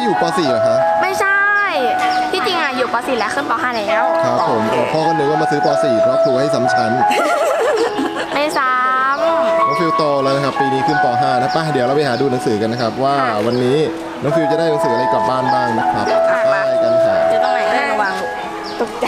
อยู่ป .4 เหรอคะไม่ใช่ที่จริงอยู่ป .4 แล้วขึ้นป .5 แล้วครับผมพ่อก็นึกว่ามาซื้อป .4 เพราะครูให้ซ้ำชั้นไม่ซ้ำน้องฟิวโตแล้วนะครับปีนี้ขึ้นป .5 นะป่ะเดี๋ยวเราไปหาดูหนังสือกันนะครับว่าวันนี้น้องฟิวจะได้หนังสืออะไรกลับบ้านบ้างนะครับไปกันค่ะจะตรงไหนระวังตกใจ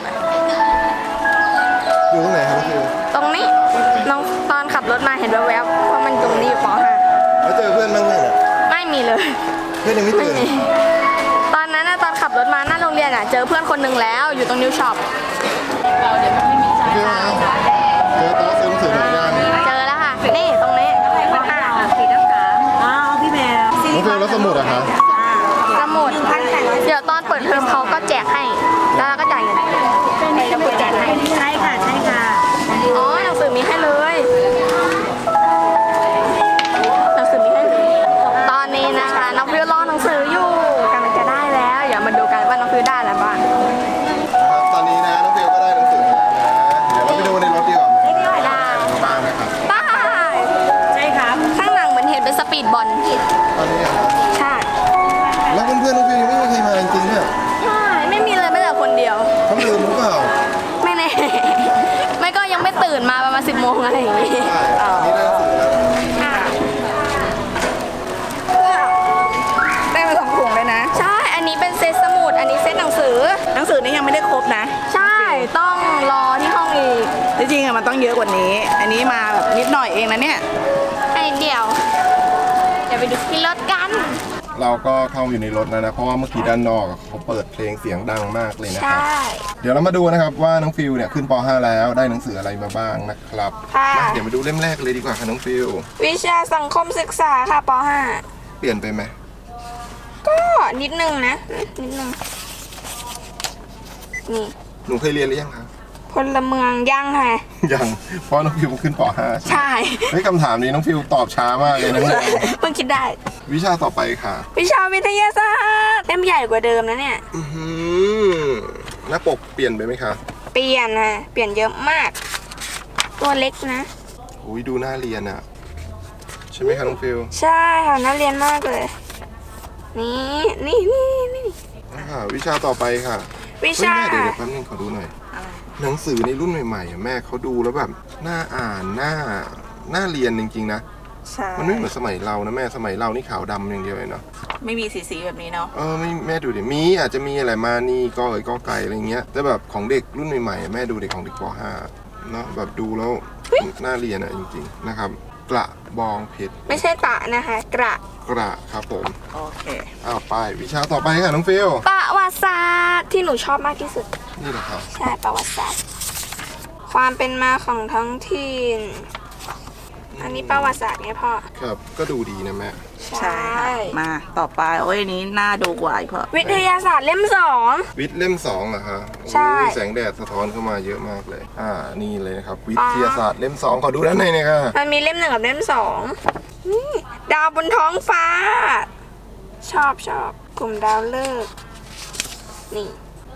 อยู่ตรงไหนครับน้องฟิวตรงนี้น้องตอนขับรถมาเห็นแวบๆเพราะมันตรงนี้อยู่ป .5 แล้วเจอเพื่อนบ้างไหมเนี่ยไม่มีเลยเพื่อนยังไม่เจอตอนนั้นตอนขับรถมาหน้าโรงเรียนเจอเพื่อนคนหนึ่งแล้วอยู่ตรงนิวช็อปเราเดี๋ยวไม่มีใจเจอโต๊ะซื้อหนังสือหรือยังเจอแล้วค่ะนี่ตรงนี้ป .5 สีน้ำตาลพี่แมวน้องฟิวแล้วสมุดอะคะสมุดเดี๋ยวตอนเปิดเทอมเขาก็แจกให้แล้วเราก็จ่ายเงินเป็นสมุดแจกให้ใช่ค่ะใช่ค่ะอ๋อหนังสือมีให้เลยหนังสือมีให้เลยตอนนี้นะคะน้องฟิวรอหนังสืออยู่กำลังจะได้แล้วอย่ามาดูกันว่าน้องฟิวได้อะไรบ้างตอนนี้นะน้องฟิวก็ได้หนังสือแล้วนะเดี๋ยวเราไปดูในรถดีกว่าได้บ้างนะครับได้ใช่ครับข้างหลังเหมือนเห็นเป็นสปีดบอลตอนนี้ใช่แล้วเพื่อนๆน้องฟิวไม่มีใครมาจริงๆเนี่ยใช่ไม่มีเลยไม่แต่คนเดียวเขาลืมหรือเปล่าไม่แน่ไม่ก็ยังไม่ตื่นมาประมาณ10 โมงอะไรอย่างงี้นี่ได้หนังสือแล้วได้มา2 ถุงเลยนะใช่อันนี้เป็นเซตสมุดอันนี้เซตหนังสือนี่ยังไม่ได้ครบนะใช่ต้องรอที่ห้องอีกจริงๆมันต้องเยอะกว่านี้อันนี้มาแบบนิดหน่อยเองนะเนี่ยอันนี้เดียวเดี๋ยวไปดูที่รถกันเราก็เข้าอยู่ในรถนะเพราะว่าเมื่อกี้ด้านนอกเขาเปิดเพลงเสียงดังมากเลยนะครับเดี๋ยวเรามาดูนะครับว่าน้องฟิวเนี่ยขึ้นป .5 แล้วได้หนังสืออะไรมาบ้างนะครับเดี๋ยวมาดูเล่มแรกเลยดีกว่าค่ะน้องฟิววิชาสังคมศึกษาค่ะป .5 เปลี่ยนไปไหมก็นิดนึงนะนิดนึงนี่หนูเคยเรียนหรือยังคะพลเมืองยังค่ะยังเพราะน้องฟิวขึ้นป .5 ใช่คำถามนี้น้องฟิวตอบช้ามากเลยนะเพิ่งคิดได้วิชาต่อไปค่ะวิชาวิทยาศาสตร์เล่มใหญ่กว่าเดิมนะเนี่ยหน้าปกเปลี่ยนไปไหมคะเปลี่ยนนะเปลี่ยนเยอะมากตัวเล็กนะอุ้ยดูน่าเรียนอ่ะใช่ไหมคะน้องฟิวใช่ค่ะน่าเรียนมากเลยนี่วิชาต่อไปค่ะวิชาเดี๋ยวแป๊บนึงขอดูหน่อยหนังสือในรุ่นใหม่ๆแม่เขาดูแล้วแบบน่าอ่านน่าเรียนจริงๆนะมันไม่เหมือนสมัยเรานะแม่สมัยเรานี่ขาวดำอย่างเดียวเลยเนาะไม่มีสีแบบนี้เนาะไม่แม่ดูดิมีอาจจะมีอะไรมานี่ก็ไก่อะไรเงี้ยแต่แบบของเด็กรุ่นใหม่ๆแม่ดูเด็กของเด็กป .5 เนาะแบบดูแล้วน่าเรียนอ่ะจริงๆนะครับกระบองเพชรไม่ใช่ตะนะคะกระครับผมโอเคไปวิชาต่อไปค่ะน้องฟิวประวัติศาสตร์ที่หนูชอบมากที่สุดนี่แหละครับใช่ประวัติศาสตร์ความเป็นมาของท้องถิ่นอันนี้ประวัติศาสตร์ไงพ่อครับก็ดูดีนะแม่ใช่มาต่อไปอันนี้น่าดูกว่าพ่อวิทยาศาสตร์เล่ม2 วิทย์เล่ม2เหรอคะใช่แสงแดดสะท้อนเข้ามาเยอะมากเลยนี่เลยครับวิทยาศาสตร์เล่ม2ขอดูด้านในเลยค่ะมันมีเล่ม1กับเล่ม2นี่ดาวบนท้องฟ้าชอบกลุ่มดาวฤกษ์นี่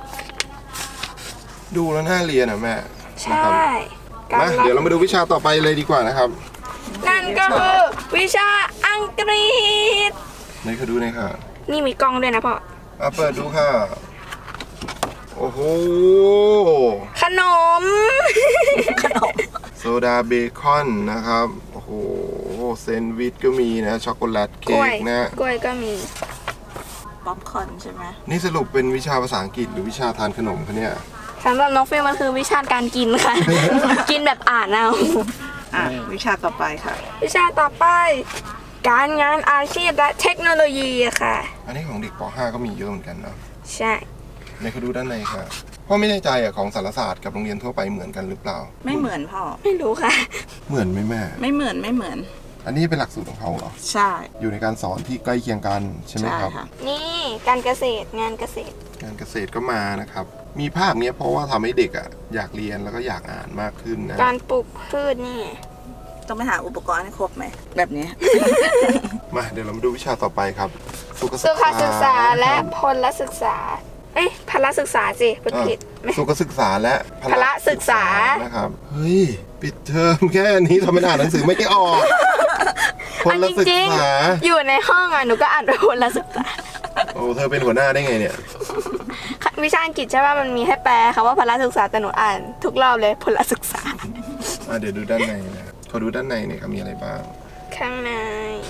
ดูแล้วน่าเรียนอ่ะแม่ใช่มาเดี๋ยวเรามาดูวิชาต่อไปเลยดีกว่านะครับนั่นก็คือวิชาอังกฤษไหนขอดูหน่อยค่ะนี่มีกล้องด้วยนะพ่อเปิดดูค่ะโอ้โหขนมโซดาเบคอนนะครับโอ้โหแซนด์วิชก็มีนะช็อกโกแลตเค้กนะกล้วยก็มีป๊อปคอร์นใช่ไหมนี่สรุปเป็นวิชาภาษาอังกฤษหรือวิชาทานขนมคะเนี่ยสำหรับน้องเฟย์มันคือวิชาการกินค่ะ กินแบบอ่านเอาวิชาต่อไปค่ะวิชาต่อไปการงานอาชีพและเทคโนโลยีค่ะอันนี้ของเด็กป .5 ก็มีเยอะเหมือนกันเนาะใช่ในเขาดูด้านในค่ะพ่อไม่แน่ใจของสารศาสตร์กับโรงเรียนทั่วไปเหมือนกันหรือเปล่าไม่เหมือนพ่อไม่รู้ค่ะเหมือนไหมแม่ไม่เหมือนอันนี้เป็นหลักสูตรของเขาเหรอใช่อยู่ในการสอนที่ใกล้เคียงกันใช่ไหมครับนี่การเกษตรงานเกษตรก็มานะครับมีภาพนี้เพราะว่าทำให้เด็กอยากเรียนแล้วก็อยากอ่านมากขึ้นนะการปลูกพืชนี่ต้องไปหาอุปกรณ์ให้ครบไหมแบบนี้มาเดี๋ยวเรามาดูวิชาต่อไปครับสุขศึกษาและพลศึกษาพละศึกษาสิผิดสุขศึกษาและพละศึกษานะครับเฮ้ยปิดเทอมแค่นี้ทำไมอ่านหนังสือไม่ได้ออกพลศึกษาอยู่ในห้องหนูก็อ่านไปพลศึกษาโอ้เธอเป็นหัวหน้าได้ไงเนี่ยวิชาอังกฤษใช่ป่ะมันมีให้แปลค่ะว่าพละศึกษาแต่หนูอ่านทุกรอบเลยพละศึกษาเดี๋ยวดูด้านในนะครับขอดูด้านในหน่อยครับมีอะไรบ้างข้างใน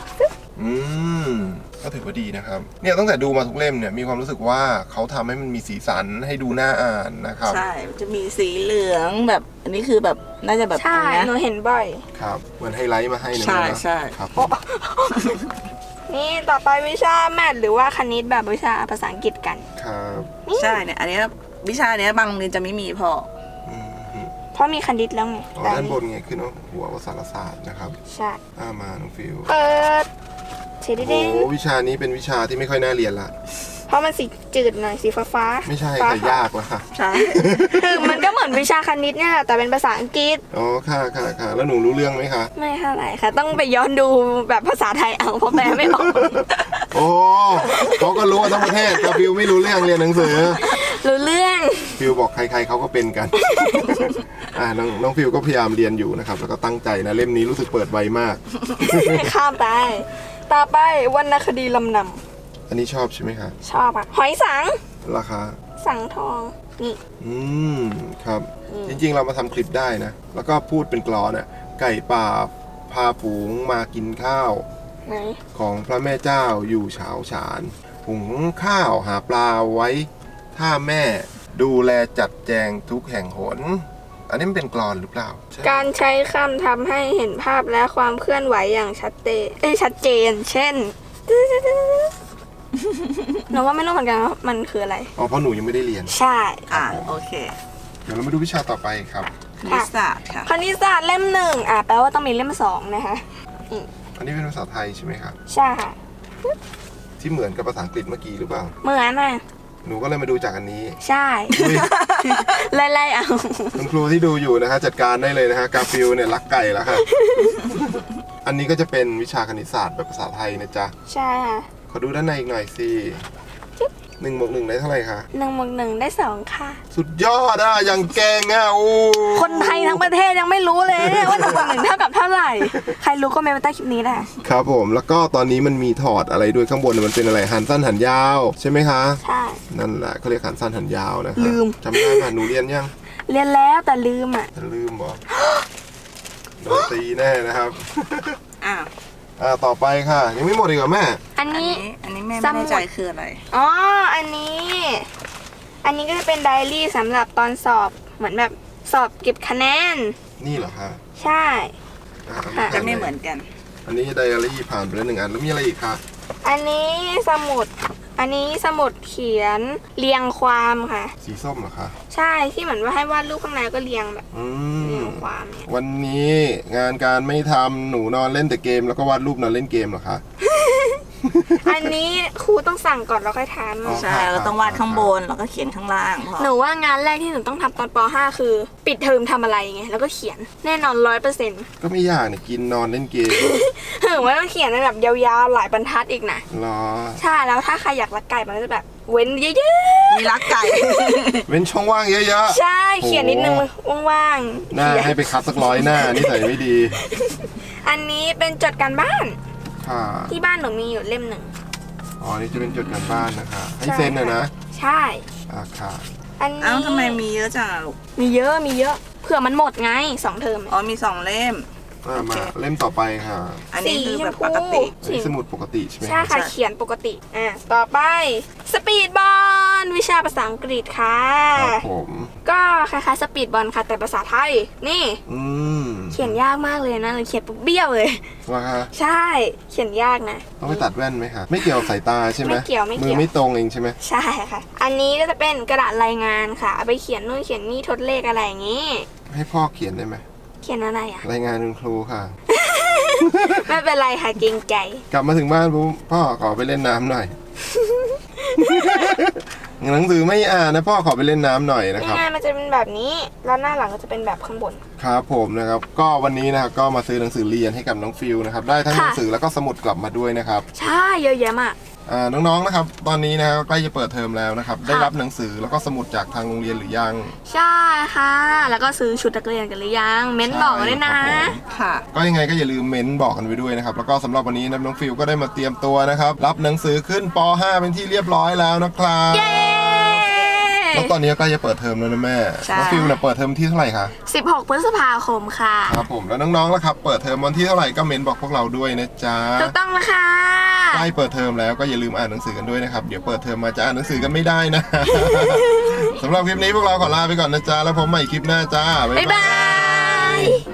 ก็ถือว่าดีนะครับเนี่ยตั้งแต่ดูมาทุกเล่มเนี่ยมีความรู้สึกว่าเขาทำให้มันมีสีสันให้ดูน่าอ่านนะครับใช่จะมีสีเหลืองแบบอันนี้คือแบบน่าจะแบบใช่หนูเห็นบ่อยครับเหมือนไฮไลท์มาให้นะใช่ครับนี่ต่อไปวิชาแมทหรือว่าคณิตแบบวิชาภาษาอังกฤษกันครับใช่เนี่ยอันนี้วิชาเนี้ยบางโรงเรียนจะไม่มีพอเพราะมีคณิตแล้วไงด้านบนไงขึ้นว่าหัววสารศาสตร์นะครับใช่มาน้องฟิวเปิดเฉดโอ้วิชานี้เป็นวิชาที่ไม่ค่อยน่าเรียนละเพราะมันสีจืดหน่อยสีฟ้าไม่ใช่แต่ยากละค่ะใช่คือมันก็เหมือนวิชาคณิตเนี่ยแหละแต่เป็นภาษาอังกฤษอ๋อค่ะแล้วหนูรู้เรื่องไหมคะไม่เท่าไหร่ค่ะต้องไปย้อนดูแบบภาษาไทยเอาเพราะแปลไม่ออกโอ้เขาก็รู้ว่าทั้งประเทศแต่ฟิวไม่รู้เรื่องเรียนหนังสือรู้เรื่องฟิวบอกใครๆเขาก็เป็นกัน น้องฟิวก็พยายามเรียนอยู่นะครับแล้วก็ตั้งใจนะเล่มนี้รู้สึกเปิดไวมากข้ามไปต่อไปวรรณคดีลำนำอันนี้ชอบใช่ไหมคะชอบอ่ะหอยสังราคาสังทองนี่ครับจริงๆเรามาทำคลิปได้นะแล้วก็พูดเป็นกลอนไก่ป่าพาฝูงมากินข้าวไหนของพระแม่เจ้าอยู่เฉาฉานหุงข้าวหาปลาไว้ท่าแม่ดูแลจัดแจงทุกแห่งหนอันนี้มันเป็นกลอนหรือเปล่าการใช้คำทำให้เห็นภาพและความเคลื่อนไหวอย่างชัดเจนเช่นหนูว่าไม่รู้เหมือนกันว่ามันคืออะไรเพราะหนูยังไม่ได้เรียนใช่โอเคเดี๋ยวเรามาดูวิชาต่อไปครับคณิตศาสตร์ค่ะคณิตศาสตร์เล่ม1แปลว่าต้องมีเล่ม2นะคะอันนี้เป็นภาษาไทยใช่ไหมครับใช่ค่ะที่เหมือนกับภาษาอังกฤษเมื่อกี้หรือเปล่าเหมือนหนูก็เลยมาดูจากอันนี้ใช่ไล่เอาคุณครูที่ดูอยู่นะคะจัดการได้เลยนะฮะกาฟิลเนี่ยรักไก่แล้วค่ะ อันนี้ก็จะเป็นวิชาคณิตศาสตร์แบบภาษาไทยนะจ๊ะใช่ค่ะขอดูด้านในอีกหน่อยสิ1 บวก 1ได้เท่าไหร่คะ 1 บวก 1ได้2ค่ะสุดยอดอย่างแกงคนไทยทั้งประเทศยังไม่รู้เลยว่า1 บวก 1เท่ากับเท่าไหร่ใครรู้ก็เมนต์ใต้คลิปนี้แหละครับผมแล้วก็ตอนนี้มันมีถอดอะไรด้วยข้างบนมันเป็นอะไรหันสั้นหันยาวใช่ไหมคะใช่นั่นแหละเขาเรียกหันสั้นหันยาวนะคะลืมจำได้ไหมหนูเรียนยังเรียนแล้วแต่ลืมบอกโดนตีแน่นะครับต่อไปค่ะยังไม่หมดอีกเหรอแม่อันนี้แม่ไม่แน่ใจคืออะไรอันนี้ก็จะเป็นไดอารี่สำหรับตอนสอบเหมือนแบบสอบเก็บคะแนนนี่เหรอคะใช่จะไม่เหมือนกันอันนี้ไดอารี่ผ่านไปแล้ว1 อันแล้วมีอะไรอีกคะอันนี้สมุดเขียนเรียงความค่ะสีส้มเหรอคะใช่ที่เหมือนว่าให้วาดรูปข้างในก็เรียงแบบเรียงความเนี่ยวันนี้งานการไม่ทำหนูนอนเล่นแต่เกมแล้วก็วาดรูปนอนเล่นเกมเหรอคะอันนี้ครูต้องสั่งก่อนแล้วค่อยทำใช่เราต้องวาดข้างบนแล้วก็เขียนข้างล่างหนูว่างานแรกที่หนูต้องทำตอนป .5 คือปิดเทอมทำอะไรไงแล้วก็เขียนแน่นอน 100% ก็ไม่ยากเนี่ยกินนอนเล่นเกมถึงว่าต้องเขียนแบบยาวๆหลายบรรทัดอีกนะหรอใช่แล้วถ้าใครอยากรักไก่มันก็จะแบบเว้นเยอะๆมีรักไก่เว้นช่องว่างเยอะๆใช่เขียนนิดนึงว่างๆหน้าให้ไปคัดสัก100 หน้านี่ใส่ไม่ดีอันนี้เป็นจดการบ้านที่บ้านหนูมีอยู่เล่ม1 นี่จะเป็นจดการบ้านนะคะให้เซ็นนะใช่ค่ะอันนี้ทำไมมีเยอะจังลูกมีเยอะเผื่อมันหมดไง2 เทอมมี2 เล่มมาเล่มต่อไปค่ะอันนี้คือแบบปกติสมุดปกติใช่ไหมใช่ค่ะเขียนปกติต่อไปสปีดบอลวิชาภาษาอังกฤษค่ะครับผมก็คล้ายๆสปีดบอลค่ะแต่ภาษาไทยนี่เขียนยากมากเลยนะเขียนปุ๊บเบี้ยวเลยว่าคะใช่เขียนยากนะต้องไปตัดแว่นไหมคะไม่เกี่ยวกับสายตาใช่ไหมไม่เกี่ยวมือไม่ตรงเองใช่ไหมใช่ค่ะอันนี้ก็จะเป็นกระดาษรายงานค่ะเอาไปเขียนนู่นเขียนนี่ทดเลขอะไรอย่างนี้ให้พ่อเขียนได้ไหมเขียนอะไรรายงานคุณครูค่ะไม่เป็นไรค่ะเกรงใจกลับมาถึงบ้านพ่อขอไปเล่นน้ำหน่อยหนังสือไม่อ่านนะพ่อขอไปเล่นน้ำหน่อยนะครับงานมันจะเป็นแบบนี้แล้วหน้าหลังก็จะเป็นแบบข้างบนครับผมนะครับก็วันนี้นะครับก็มาซื้อหนังสือเรียนให้กับน้องฟิลนะครับได้ทั้งหนังสือแล้วก็สมุดกลับมาด้วยนะครับใช่เยอะแยะมากน้องๆนะครับตอนนี้นะครับใกล้จะเปิดเทอมแล้วนะครับได้รับหนังสือแล้วก็สมุดจากทางโรงเรียนหรือยังใช่ค่ะแล้วก็ซื้อชุดนักเรียนกันหรือยังเม้นบอกด้วยนะค่ะก็ยังไงก็อย่าลืมเม้นบอกกันไว้ด้วยนะครับแล้วก็สำหรับวันนี้น้องฟิลก็ได้มาเตรียมตัวนะครับรับหนังสือขึ้นป .5 เป็นที่เรียบร้อยแล้วนะครับแล้วตอนนี้ใกล้จะเปิดเทอมแล้วนะแม่น้องฟิลเนี่ยเปิดเทอมที่เท่าไหร่คะ 16 พฤษภาคมค่ะครับผมแล้วน้องๆล่ะครับเปิดเทอมวันที่เท่าไหร่ก็เม้นบอกพวกเราด้วยนะจ๊ะถูกต้องแล้วค่ะใกล้เปิดเทอมแล้วก็อย่าลืมอ่านหนังสือกันด้วยนะครับเดี๋ยวเปิดเทอมมาจะอ่านหนังสือกันไม่ได้นะ สำหรับคลิปนี้พวกเราขอลาไปก่อนนะจ๊ะแล้วพบใหม่คลิปหน้าจ้าบ๊ายบาย